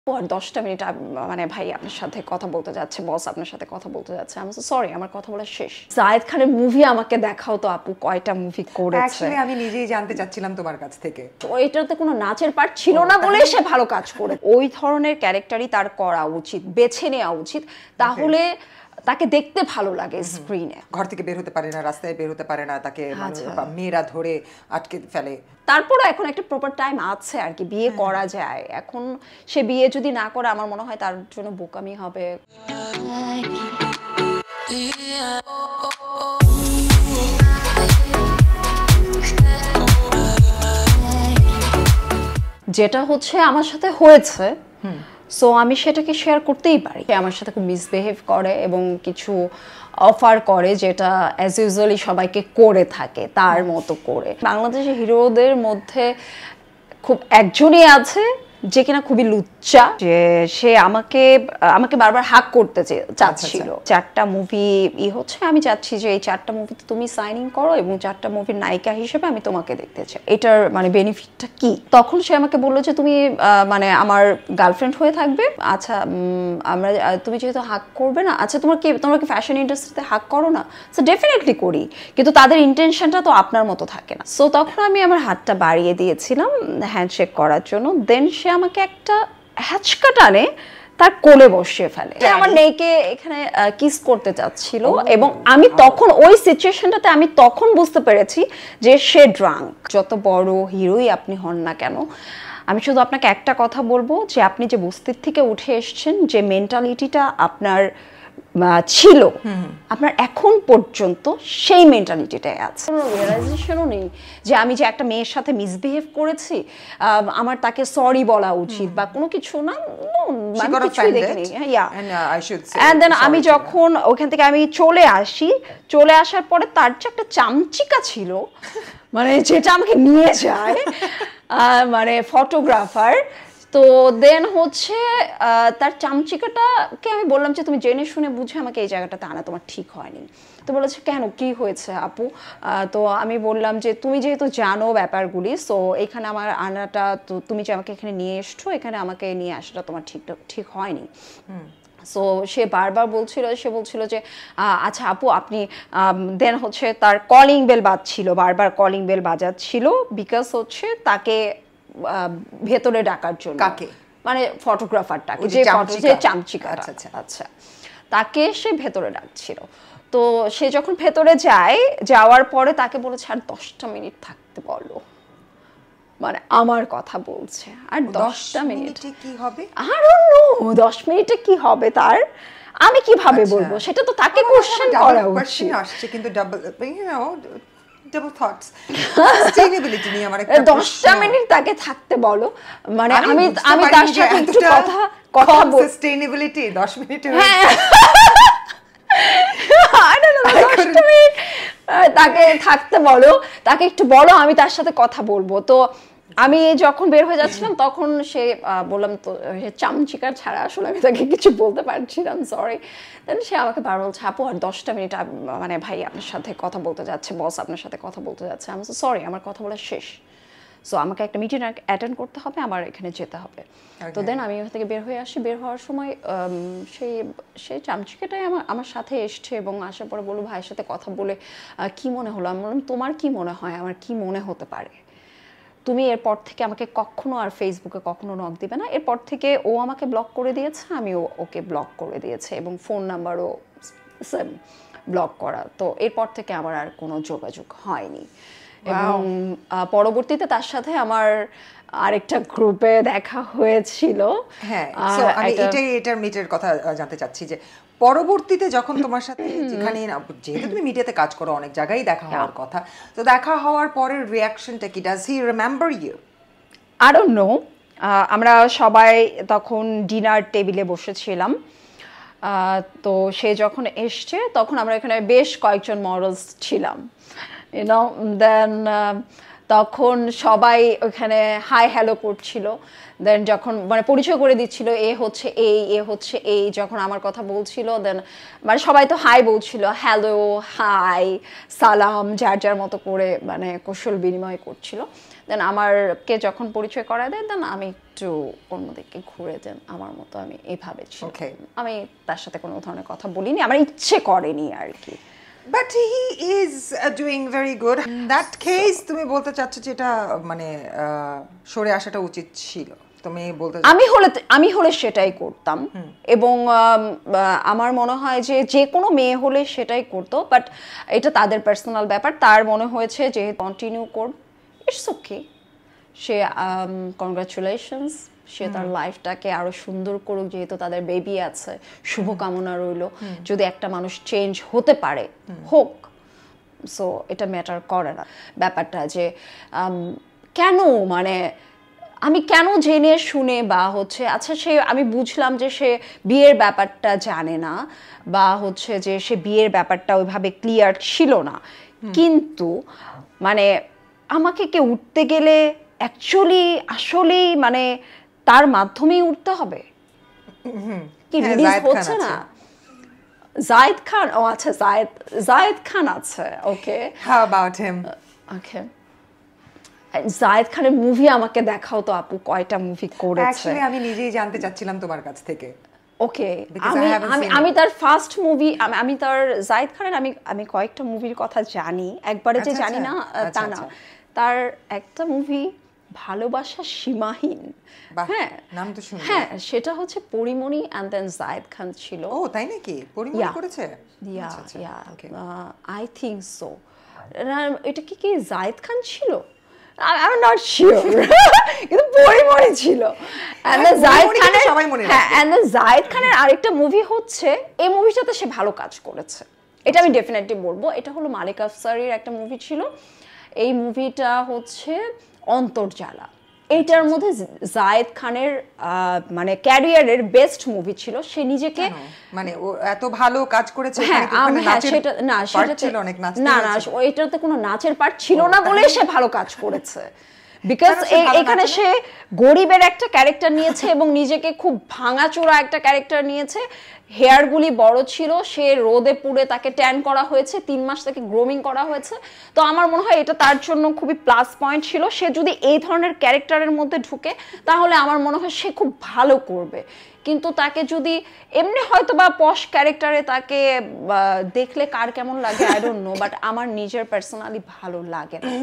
আর 10টা মিনিট মানে ভাই আপনার সাথে কথা বলতে যাচ্ছে, বস আপনার সাথে কথা বলতে যাচ্ছে। আমি সরি, আমার কথা বলা শেষ। জায়েদ খানের মুভি আমাকে দেখাও তো আপু, কয়টা মুভি করেছে? অ্যাকচুয়ালি আমি নিজেই জানতে চাচ্ছিলাম তোমার কাছ থেকে। তো এটাতে কোনো নাচের পার্ট ছিল না বলে সে ভালো কাজ করে। ওই ধরনের ক্যারেক্টারই তার করা উচিত, বেছে নেওয়া উচিত, তাহলে তাকে দেখতে ভালো লাগে স্ক্রিনে। ঘর থেকে বের হতে পারে না, রাস্তায় বের হতে পারে না, তাকে মেয়েরা ধরে আটকে ফেলে। তারপরও এখন একটা প্রপার টাইম আছে আর কি, বিয়ে করা যায়। এখন সে বিয়ে যদি না করে আমার মনে হয় তার জন্য বোকামি হবে। যেটা হচ্ছে আমার সাথে হয়েছে, সো আমি সেটাকে শেয়ার করতেই পারি। আমার সাথে খুব মিসবিহেভ করে এবং কিছু অফার করে যেটা অ্যাজ ইউজুয়ালি সবাইকে করে থাকে তার মতো করে। বাংলাদেশের হিরোদের মধ্যে খুব একজনই আছে যে কিনা খুবই লুচ্চা, যে সে আমাকে বারবার হাক করতে চাচ্ছিল। 4টা মুভি হচ্ছে, আমি চাচ্ছি যে এই 4টা মুভিতে তুমি সাইন ইন করো এবং 4টা মুভির নায়িকা হিসেবে আমি তোমাকে দেখতে চাই। এটার মানে বেনিফিটটা কি? তখন সে আমাকে বললো যে তুমি মানে আমার গার্লফ্রেন্ড হয়ে থাকবে। আচ্ছা, তুমি যেহেতু হাক করবে না, আচ্ছা তোমরা কি ফ্যাশন ইন্ডাস্ট্রিতে হাক করো না? সো ডেফিনেটলি করি, কিন্তু তাদের ইন্টেনশনটা তো আপনার মতো থাকে না। সো তখন আমি আমার হাতটা বাড়িয়ে দিয়েছিলাম হ্যান্ডশেক করার জন্য। দেন সে আমাকে একটা হ্যাচকা টানে তার কোলে বসিয়ে ফেলে। আমার মেয়েকে এখানে কিস করতে চাচ্ছিল এবং আমি তখন ওই সিচুয়েশনটাতে আমি তখন বুঝতে পেরেছি যে সে ড্রাঙ্ক। যত বড় হিরোই আপনি হন না কেন, আমি শুধু আপনাকে একটা কথা বলবো যে আপনি যে বস্তির থেকে উঠে এসেছেন, যে মেন্টালিটিটা আপনার ছিল, আপনার এখন পর্যন্ত সেই মেন্টালিটিটাই আছে। রিয়েলাইজেশনও নেই যে আমি যে একটা মেয়ের সাথে মিসবিহেভ করেছি, আমার তাকে সরি বলা উচিত বা কোনো কিছু না। আমি যখন ওখান থেকে আমি চলে আসার পরে তার যে একটা চামচিকা ছিল, মানে যেটা আমাকে নিয়ে যায় মানে ফটোগ্রাফার, তো দেন হচ্ছে তার চামচিকাটাকে আমি বললাম যে তুমি জেনে শুনে বুঝে আমাকে এই জায়গাটাতে আনা তোমার ঠিক হয়নি। তো বলেছে কেন, কি হয়েছে আপু? তো আমি বললাম যে তুমি যেহেতু জানো ব্যাপারগুলি, সো এখানে আমার আনাটা, তো তুমি যে আমাকে এখানে নিয়ে এসছো, এখানে আমাকে নিয়ে আসাটা তোমার ঠিক হয়নি। সো সে বারবার বলছিল যে আচ্ছা আপু আপনি, দেন হচ্ছে তার কলিং বেল বাজছিল, বারবার কলিং বেল বাজাচ্ছিল, বিকজ হচ্ছে তাকে ভেতরে ডাকার জন্য। কাকে? মানে ফটোগ্রাফারটাকে, যে চামচিকা। আচ্ছা, তাকে সে ভেতরে ডাকছিল। তো সে যখন ভেতরে যাওয়ার পরে তাকে বলেছে আর 10টা মিনিট থাকতে বলো, মানে আমার কথা বলছে। আর 10টা মিনিটে কি হবে? I don't know 10 মিনিটে কি হবে তার, আমি কিভাবে বলবো? সেটা তো তাকে কোশ্চেন করা উচিত। আসছে কিন্তু ডাবল থটস সাস্টেইনেবিলিটি নিয়ে আমার একটা 10টা মিনিট তাকে থাকতে বলো, মানে আমি তার সাথে একটু কথা সাস্টেইনেবিলিটি 10 মিনিটে তাকে থাকতে বলো, তাকে একটু বলো আমি তার সাথে কথা বলবো। তো আমি যখন বের হয়ে যাচ্ছিলাম তখন সে বললাম তো চামচিকার ছাড়া আসলে আমি তাকে কিছু বলতে পারছিলাম, সরি। দেন সে আমাকে বারবার বলছে আপু আর 10টা মিনিট মানে ভাই আপনার সাথে কথা বলতে যাচ্ছে, বস আপনার সাথে কথা বলতে যাচ্ছে। আমি সরি, আমার কথা বলা শেষ। সো আমাকে একটা মিটিং অ্যাটেন্ড করতে হবে, আমার এখানে যেতে হবে। তো দেন আমি ওখান থেকে বের হয়ে আসি। বের হওয়ার সময় সেই চামচিকাটাই আমার সাথে এসছে এবং আসার পরে বললো ভাইয়ের সাথে কথা বলে কি মনে হলো? আমি বললাম তোমার কি মনে হয় আমার কি মনে হতে পারে? তুমি এরপর থেকে আমাকে কখনো আর ফেসবুকে কখনো নক দিবে না। এরপর থেকে ও আমাকে ব্লক করে দিয়েছে, আমিও ওকে ব্লক করে দিয়েছে এবং ফোন নাম্বারও সেম ব্লক করা। তো এরপর থেকে আমার আর কোনো যোগাযোগ হয়নি। এবং পরবর্তীতে তার সাথে আমার আরেকটা গ্রুপে দেখা হয়েছিল। হ্যাঁ, আমি এটার মিটের কথা জানতে চাচ্ছি যে পরবর্তীতে যখন তোমার সাথে যেখানে, যেহেতু তুমি মিডিয়াতে কাজ করো, অনেক জায়গায় দেখা হওয়ার কথা, তো দেখা হওয়ার পরের রিয়াকশনটা কি? Does he remember you? I don't know. আমরা সবাই তখন ডিনার টেবিলে বসেছিলাম। তো সে যখন এসছে তখন আমরা এখানে বেশ কয়েকজন মডেলস ছিলাম, ইউনো। দেন তখন সবাই ওখানে হাই হ্যালো করছিল। দেন যখন মানে পরিচয় করে দিচ্ছিল এ হচ্ছে এই যখন আমার কথা বলছিল, দেন মানে সবাই তো হাই বলছিল, হ্যালো, হাই, সালাম, যার যার মতো করে মানে কৌশল বিনিময় করছিল। দেন আমারকে যখন পরিচয় করায় দেন দেন আমি একটু অন্যদিকে ঘুরে দেন আমার মতো আমি এইভাবে ছিল আমি তার সাথে কোনো ধরনের কথা বলিনি আমার ইচ্ছে করেনি আর কি But he is doing very good. In that case, তুমি বলতে চাচ্ছ যে এটা মানে সরে আসাটা উচিত ছিল। তুমি বলতে আমি হলে সেটাই করতাম এবং আমার মনে হয় যে যে কোনো মেয়ে হলে সেটাই করতো বাট এটা তাদের পার্সোনাল ব্যাপার তার মনে হয়েছে যে কন্টিনিউ করব ইটস ওকে সে কংগ্রাচুলেশনস সে তার লাইফটাকে আরো সুন্দর করুক যেহেতু তাদের বেবি আছে শুভকামনা রইল যদি একটা মানুষ চেঞ্জ হতে পারে হোক সো এটা ম্যাটার করে না ব্যাপারটা যে কেন মানে আমি কেন জেনে শুনে বা হচ্ছে আচ্ছা সে আমি বুঝলাম যে সে বিয়ের ব্যাপারটা জানে না বা হচ্ছে যে সে বিয়ের ব্যাপারটা ওইভাবে ক্লিয়ার ছিল না কিন্তু মানে আমাকে কে উঠতে গেলে অ্যাকচুয়ালি আসলেই মানে তার মাধ্যমেই উঠতে হবে কি রিলিজ হচ্ছে না জায়েদ খান ও আচ্ছা জায়েদ খান আছে ওকে হাউ অ্যাবাউট হিম ওকে জায়েদ খানের মুভি আমাকে দেখাও তো আপু কয়টা মুভি করেছে অ্যাকচুয়ালি আমি নিজেই জানতে চাচ্ছিলাম তোমার কাছ থেকে ওকে আমি তার ফার্স্ট মুভি আমি তার জায়েদ খানের আমি কয়েকটা মুভির কথা জানি একবারে যে জানি না তা না তার একটা মুভি ভালোবাসা সীমাহীন হ্যাঁ নাম তো শুনি হ্যাঁ সেটা হচ্ছে পরিমণি এন্ড দেন জায়েদ খান ছিল ও তাই নাকি পরিমণি করেছে ইয়া আই থিংক সো এটা কি জায়েদ খান ছিল I'm not sure কিন্তু পরিমণি ছিল and the জায়েদ খানের আরেকটা মুভি হচ্ছে এই মুভিটাতে সে ভালো কাজ করেছে এটা আমি ডেফিনেটলি বলবো এটা হলো মালিক আফসারির একটা মুভি ছিল এই মুভিটা হচ্ছে অন্তর্জালা এইটার মধ্যে জায়েদ খানের মানে ক্যারিয়ারের বেস্ট মুভি ছিল সে নিজেকে মানে ও এত ভালো কাজ করেছে এটাতে কোনো নাচের পার্ট ছিল না বলে সে ভালো কাজ করেছে বিকজ এখানে সে গরিবের একটা ক্যারেক্টার নিয়েছে এবং নিজেকে খুব ভাঙাচোরা একটা ক্যারেক্টার নিয়েছে হেয়ারগুলি বড় ছিল সে রোদে পুড়ে তাকে ট্যান করা হয়েছে 3 মাস তাকে গ্রোমিং করা হয়েছে তো আমার মনে হয় এটা তার জন্য খুবই প্লাস পয়েন্ট ছিল সে যদি এই ধরনের ক্যারেক্টারের মধ্যে ঢুকে তাহলে আমার মনে হয় সে খুব ভালো করবে কিন্তু তাকে যদি এমনি হয়তো বা পশ ক্যারেক্টারে তাকে দেখলে কার কেমন লাগে আই ডোন্ট নো বাট আমার নিজের পার্সোনালি ভালো লাগে না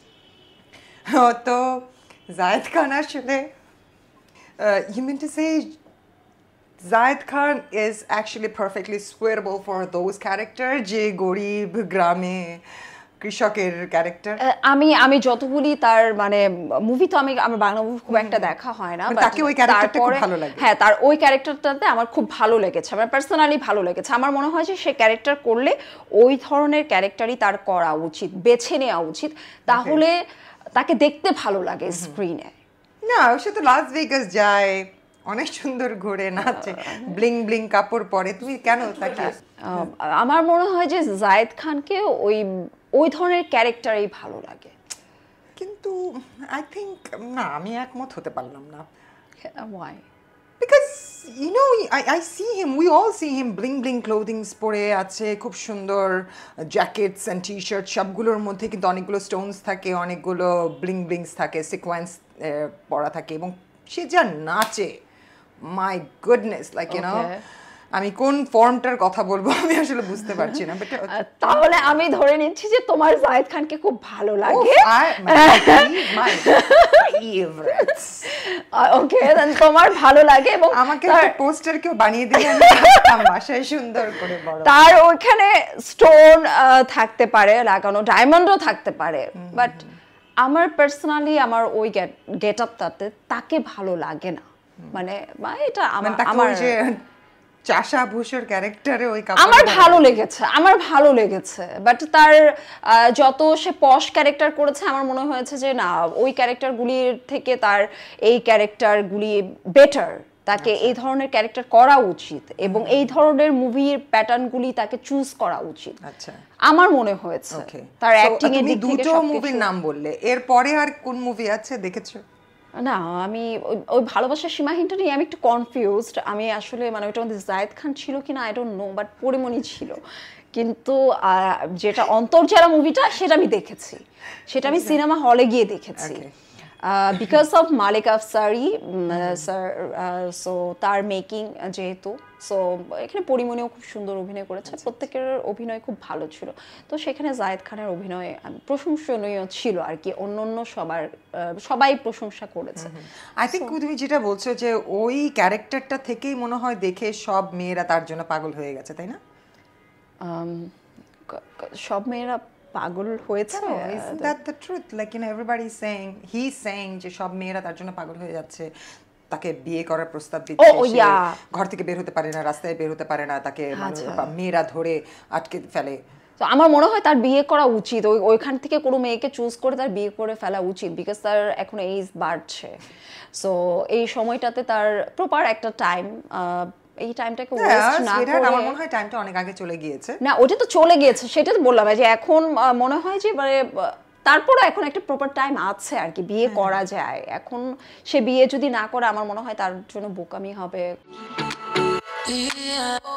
তো জায়েদ খান আসলে you mean to say Zayed Khan is actually perfectly suitable for those characters যে গরিব গ্রামে কৃষকের ক্যারেক্টার আমি যতগুলি তার মানে মুভি তো আমার বাংলা মুভি খুব একটা দেখা হয় না তাকে ওই ক্যারেক্টারটা খুব ভালো লাগে হ্যাঁ তার ওই ক্যারেক্টারটাতে আমার খুব ভালো লেগেছে আমার পার্সোনালি ভালো লেগেছে আমার মনে হয় যে সে ক্যারেক্টার করলে ওই ধরনের ক্যারেক্টারই তার করা উচিত বেছে নেওয়া উচিত তাহলে তাকে দেখতে ভালো লাগে স্ক্রিনে না সে তো লাস ভেগাস যায় অনেক সুন্দর ঘুরে নাচে ব্লিং ব্লিং কাপড় পরে তুমি কেন তাকে আমার মনে হয় যে জায়েদ খানকে ওই ধরনের ক্যারেক্টারই ভালো লাগে কিন্তু আই থিংক না আমি একমত হতে পারলাম না why because you know I see him we all see him bling bling clothing পরে আছে খুব সুন্দর জ্যাকেটস এন্ড টি-শার্ট সবগুলোর মধ্যে কিন্তু অনেকগুলো স্টোনস থাকে অনেকগুলো ব্লিং ব্লিংস থাকে সিকোয়েন্স পরা থাকে এবং সে যা নাচে my goodness like you know আমি কোন ফর্মটার কথা বলবো আমি আসলে বুঝতে পারছি না তাহলে আমি ধরে নিচ্ছি যে তোমার জায়েদ খানকে খুব ভালো লাগে ওকে দেন তোমার ভালো লাগে এবং আমাকে একটা পোস্টার কেউ বানিয়ে দিলে আমি বাসায় সুন্দর করে বড় তার ওখানে স্টোন থাকতে পারে লাগানো ডায়মন্ডও থাকতে পারে বাট আমার পার্সোনালি আমার ওই গেটআপটাতে তাকে ভালো লাগে না মানে এটা আমার যে চাষা ভূষর ক্যারেক্টারে ওই আমার ভালো লেগেছে বাট তার যত সে পশ ক্যারেক্টার করেছে আমার মনে হয়েছে যে না ওই ক্যারেক্টারগুলির থেকে তার এই ক্যারেক্টারগুলি বেটার তাকে এই ধরনের ক্যারেক্টার করা উচিত এবং এই ধরনের মুভির প্যাটার্নগুলি তাকে চুজ করা উচিত আচ্ছা আমার মনে হয়েছে তার অ্যাক্টিং এর দিক থেকে দুটো মুভির নাম বললে এরপরে আর কোন মুভি আছে দেখেছো না আমি ওই ভালোবাসার সীমাহীনটা নিয়ে আমি একটু কনফিউজড আমি আসলে মানে ওইটার মধ্যে জায়েদ খান ছিল কিনা I don't know but Porimoni ছিল কিন্তু যেটা অন্তর্জালা মুভিটা সেটা আমি দেখেছি, সেটা আমি সিনেমা হলে গিয়ে দেখেছি because of Malek Afsari sir, so তার মেকিং যেহেতু, সো এখানে পরিমণিও খুব সুন্দর অভিনয় করেছে, প্রত্যেকের অভিনয় খুব ভালো ছিল। তো সেখানে জায়েদ খানের অভিনয় প্রশংসনীয় ছিল আর কি, অন্য সবাই প্রশংসা করেছে। আই থিঙ্ক তুমি যেটা বলছো যে ওই ক্যারেক্টারটা থেকেই মনে হয় দেখে সব মেয়েরা তার জন্য পাগল হয়ে গেছে, তাই না? সব মেয়েরা পাগল হয়েছে, isn't that the truth? Like, you know, everybody is saying, he's saying যে সব মেয়েরা তার জন্য পাগল হয়ে যাচ্ছে, তাকে বিয়ে করার প্রস্তাব দিচ্ছে, ঘর থেকে বের হতে পারে না, রাস্তায় বের হতে পারে না, তাকে মেয়েরা ধরে আটকে ফেলে। তো আমার মনে হয় তার বিয়ে করা উচিত, ওইখান থেকে কোনো মেয়েকে চুজ করে তার বিয়ে করে ফেলা উচিত, বিকজ তার এখন এজ বাড়ছে। সো এই সময়টাতে তার প্রপার একটা টাইম, এই টাইমটাকে ওয়েস্ট না করে, আমার মনে হয় টাইমটা অনেক আগে চলে গিয়েছে। না ওটা তো চলে গিয়েছে, সেটা তো বললাম যে এখন মনে হয় যে মানে তারপরও এখন একটা প্রপার টাইম আছে আর কি, বিয়ে করা যায়। এখন সে বিয়ে যদি না করে আমার মনে হয় তার জন্য বোকামি হবে।